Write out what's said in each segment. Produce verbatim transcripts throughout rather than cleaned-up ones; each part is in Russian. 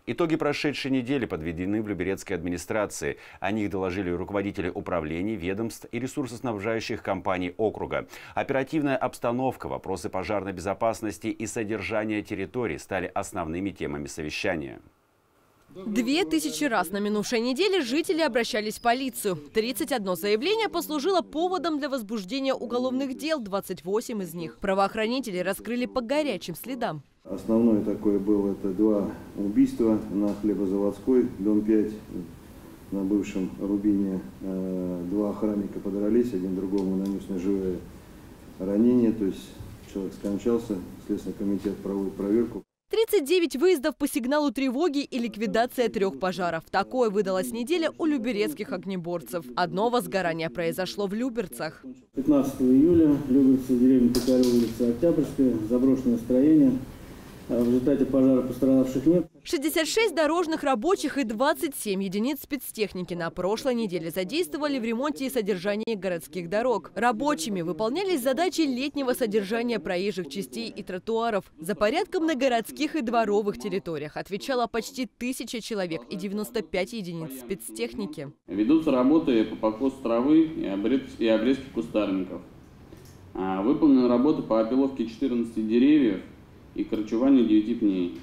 Итоги прошедшей недели подведены в Люберецкой администрации. О них доложили руководители управлений, ведомств и ресурсоснабжающих компаний округа. Оперативная обстановка, вопросы пожарной безопасности и содержания территорий стали основными темами совещания. Две тысячи раз на минувшей неделе жители обращались в полицию. тридцать одно заявление послужило поводом для возбуждения уголовных дел, двадцать восемь из них правоохранители раскрыли по горячим следам. Основное такое было это два убийства на Хлебозаводской, дом пять, на бывшем Рубине. Два охранника подрались, один другому нанес ножевое ранение, то есть человек скончался, Следственный комитет проводит проверку. тридцать девять выездов по сигналу тревоги и ликвидация трех пожаров. Такое выдалась неделя у люберецких огнеборцев. Одно возгорание произошло в Люберцах. пятнадцатого июля, Люберцы, деревня Токарева, улица Октябрьская, заброшенное строение. В результате пожара пострадавших нет. шестьдесят шесть дорожных рабочих и двадцать семь единиц спецтехники на прошлой неделе задействовали в ремонте и содержании городских дорог. Рабочими выполнялись задачи летнего содержания проезжих частей и тротуаров. За порядком на городских и дворовых территориях отвечало почти тысяча человек и девяносто пять единиц спецтехники. Ведутся работы по покосу травы и обрезке кустарников. Выполнены работы по опиловке четырнадцати деревьев и корчеванию девяти пней.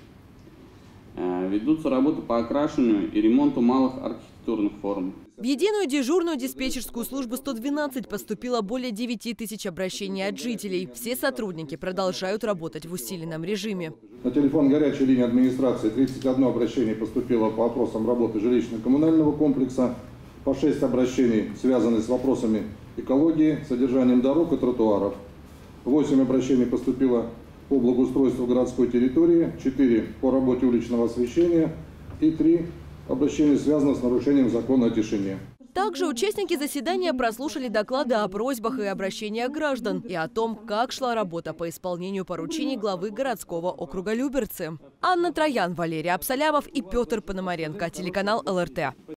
Ведутся работы по окрашиванию и ремонту малых архитектурных форм. В единую дежурную диспетчерскую службу сто двенадцать поступило более девяти тысяч обращений от жителей. Все сотрудники продолжают работать в усиленном режиме. На телефон горячей линии администрации тридцать одно обращение поступило по вопросам работы жилищно-коммунального комплекса. По шесть обращений связаны с вопросами экологии, содержанием дорог и тротуаров. восемь обращений поступило по благоустройству городской территории, четыре по работе уличного освещения и три обращения связаны с нарушением закона о тишине. Также участники заседания прослушали доклады о просьбах и обращениях граждан и о том, как шла работа по исполнению поручений главы городского округа Люберцы. Анна Троян, Валерий Абсалямов и Петр Пономаренко. Телеканал эл эр тэ.